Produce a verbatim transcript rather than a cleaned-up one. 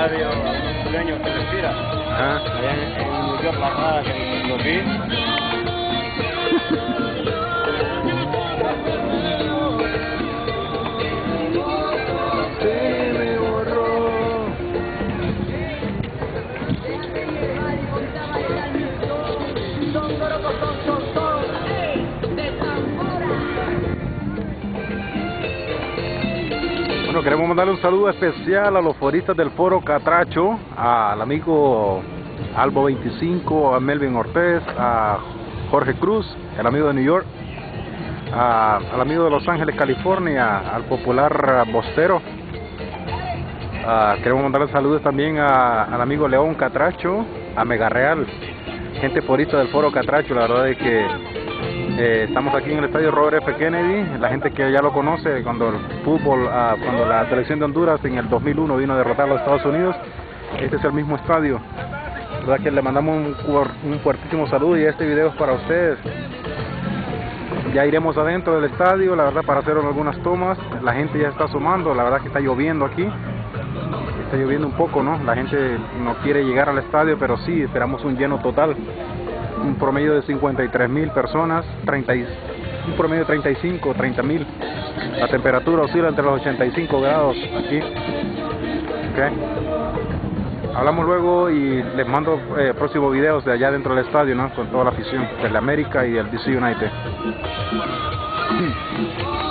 estadio sueño que respira. Ajá. Allá en, en New York, la rada que lo vi. Bueno, queremos mandarle un saludo especial a los foristas del Foro Catracho, al amigo Albo veinticinco, a Melvin Ortiz, a Jorge Cruz, el amigo de New York, a, al amigo de Los Ángeles, California, al popular Bostero. Uh, queremos mandarle saludos también a, al amigo León Catracho, a Mega Real, gente forista del Foro Catracho. La verdad es que eh, estamos aquí en el estadio Robert F. Kennedy, la gente que ya lo conoce, cuando el fútbol, uh, cuando la selección de Honduras en el dos mil uno vino a derrotar a los Estados Unidos, este es el mismo estadio. La verdad que le mandamos un, un fuertísimo saludo y este video es para ustedes. Ya iremos adentro del estadio, la verdad, para hacer algunas tomas. La gente ya está asomando, la verdad que está lloviendo aquí. Está lloviendo un poco, ¿no? La gente no quiere llegar al estadio, pero sí, esperamos un lleno total. Un promedio de cincuenta y tres mil personas, treinta, un promedio de treinta y cinco, treinta mil. La temperatura oscila entre los ochenta y cinco grados aquí. Okay. Hablamos luego y les mando eh, próximos videos de allá dentro del estadio, ¿no? Con toda la afición del América y del D C United.